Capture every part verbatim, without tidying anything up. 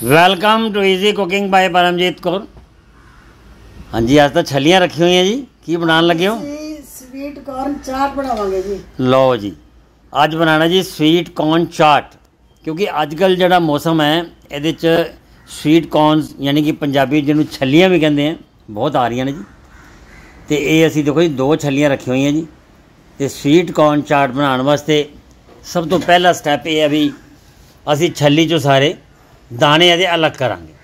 Welcome to easy cooking by Paramjit Kaur. हाँ जी, आज तो छलियां रखी हुई हैं जी। की बनाने लगे हो? स्वीट कॉर्न चाट बनावांगे जी। लो जी, अज बनाना जी स्वीट कॉर्न चाट। क्योंकि अजकल जो मौसम है ये स्वीट कॉर्नस यानी कि पंजाबी जिन्होंने छलियां भी कहते हैं बहुत आ रही ने जी। तो ये असी देखो जी दो छलियां रखी हुई हैं जी। तो स्वीट कॉर्न चाट बनाने वास्ते सब तो पहला स्टैप ये है भी असी छली चो सारे दाने ये अलग करांगे।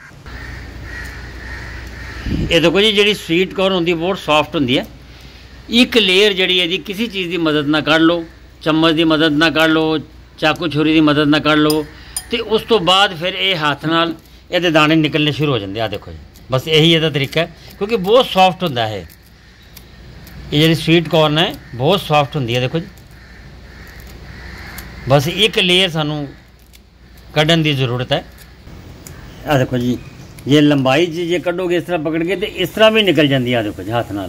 ये देखो जी जी स्वीट कॉर्न होंगी बहुत सॉफ्ट होंगी है। एक लेयर जी है जी किसी चीज़ की मदद ना कर लो, चम्मच की मदद ना कर लो, चाकू छुरी की मदद ना कर लो, तो उस तो बाद फिर ये हाथ नाल ये दाने निकलने शुरू हो जाते। आ देखो जी, बस यही ये तरीका है क्योंकि बहुत सॉफ्ट होंदा है ये जी स्वीट कॉर्न है, बहुत सॉफ्ट होंगी है। देखो जी बस एक लेयर सानू कढ़न की ज़रूरत है। आ देखो जी ये लंबाई जी जे कढ़ोगे इस तरह पकड़ के तो इस तरह भी निकल जाती है। आ देखो जी हाथ नाल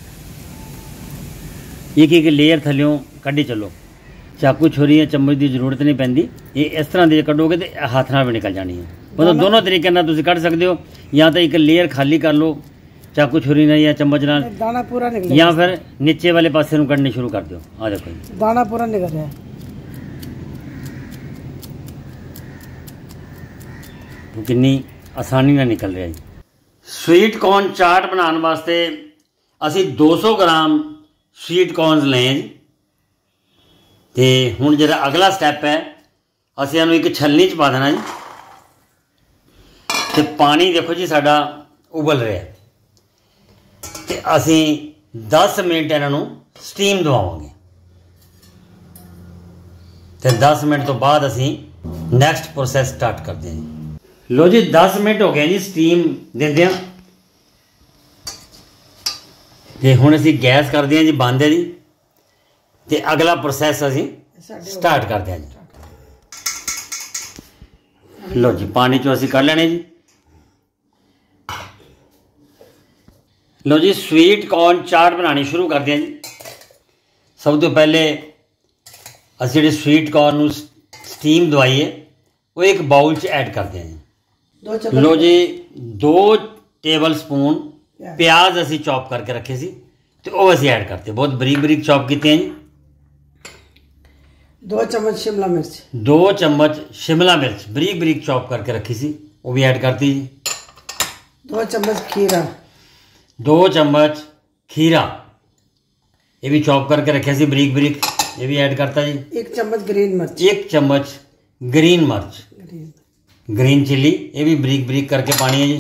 एक एक लेयर थल्यों कढ़ी चलो, चाकू छुरी या चम्मच की जरूरत नहीं पैंदी। ये इस तरह की कढ़ोगे तो हाथ नाल भी निकल जानी है। मतलब दोनों तरीके नाल तुसीं कढ़ सकते हो, या तो एक लेयर खाली कर लो चाकू छुरी ने या चम्मच नाल, दाना पूरा निकल, या फिर नीचे वाले पासे नूं कढ़नी शुरू कर दो। आ देखो जी दाना पूरा निकल रहा है कितनी आसानी ना निकल रहा है। स्वीट कॉर्न चाट बनाने वास्ते असी दो सौ ग्राम स्वीट कॉर्नस ले जी। तो हुण जिहड़ा अगला स्टैप है असीं इहनूं एक छलनी च पा देना जी। तो पानी देखो जी साडा उबल रहा है, तो असीं दस मिनट इन्हां नूं स्टीम दवावांगे। तो दस मिनट तो बाद असीं नैक्सट प्रोसैस स्टार्ट करते हैं जी। लो जी दस मिनट हो गए जी स्टीम देंदे। तो हुण असीं गैस करते हैं जी बंद है जी। तो अगला प्रोसैस असीं स्टार्ट करते हैं जी। लो जी पानी चो असीं कढ़ लेने जी। लो जी स्वीट कॉर्न चाट बनानी शुरू करते हैं जी। सब तो पहले असीं जिहड़े स्वीट कॉर्न नूं स्टीम दवाई है वो एक बाउल च ऐड करते हैं जी। लो जी दो टेबल स्पून प्याज असी चॉप करके रखे सी तो वो असी ऐड करते, बहुत बरीक बरीक चॉप किए हैं जी। दो चम्मच शिमला मिर्च, दो चम्मच शिमला मिर्च बरीक बरीक चॉप करके रखी सी वो भी ऐड करती जी। दो चम्मच खीरा, दो चम्मच खीरा ये भी चॉप करके रखे सी बरीक बरीक, ये भी ऐड करता जी। एक चम्मच ग्रीन मिर्च, एक चम्मच ग्रीन मिर्च, ग्रीन ग्रीन चिली ये भी बरीक बरीक करके पानी है जी।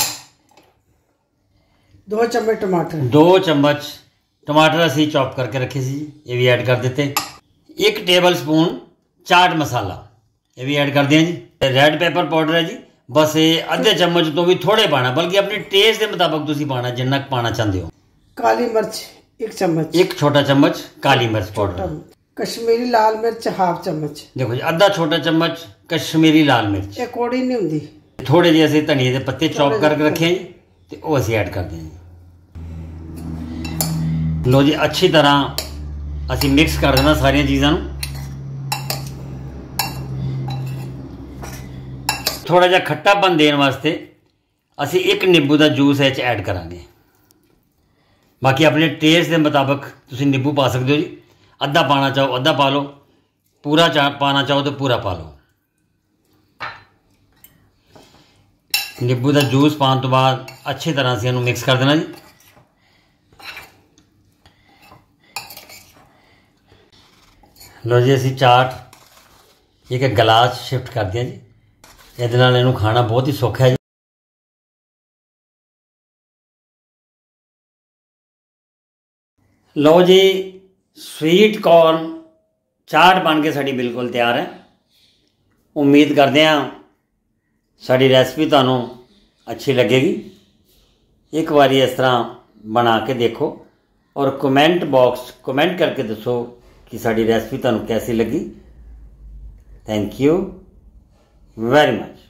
दो चम्मच टमाटर, दो चम्मच टमाटर असी चॉप करके रखे सी ये भी ऐड कर देते। एक टेबल स्पून चाट मसाला ये भी ऐड कर दिया जी। रेड पेपर पाउडर है जी, बस ये आधे चम्मच तो भी थोड़े पाना, बल्कि अपने टेस्ट के मुताबिक तुसी पाना जिन्ना पाना चाहते हो। काली मिर्च एक चम्मच, एक छोटा चम्मच काली मिर्च पाउडर। कश्मीरी लाल मिर्च हाफ चम्मच, देखो जी आधा छोटा चम्मच कश्मीरी लाल मिर्च, ये कौड़ी नहीं होंदी। थोड़े जे असीं धनिए के पत्ते चॉप करके रखे हैं जी, तो वो असीं ऐड कर दें। लो जी अच्छी तरह असीं मिक्स कर देना सारिया चीज़ों। थोड़ा जिहा खट्टापन देने वास्ते असीं एक नींबू का जूस इह ऐड करांगे। बाकी अपने टेस्ट के मुताबिक तुसीं नींबू पा सकते हो जी। अद्धा पाना चाहो अद्धा पा लो, पूरा चा पाना चाहो तो पूरा पा लो। नींबू का जूस पाने तो बाद अच्छी तरह से इन्हूं मिक्स कर देना जी। लो जी असी चाट एक गिलास शिफ्ट कर दिया जी। इहदे नाल इहनूं खाना बहुत ही सौखा है जी। लो जी स्वीट कॉर्न चाट बन के साड़ी बिल्कुल तैयार है। उम्मीद करते हैं साड़ी रेसिपी तुहानूं अच्छी लगेगी। एक बारी इस तरह बना के देखो और कमेंट बॉक्स कमेंट करके दसो कि साड़ी रेसिपी तुहानूं कैसी लगी। Thank you very much.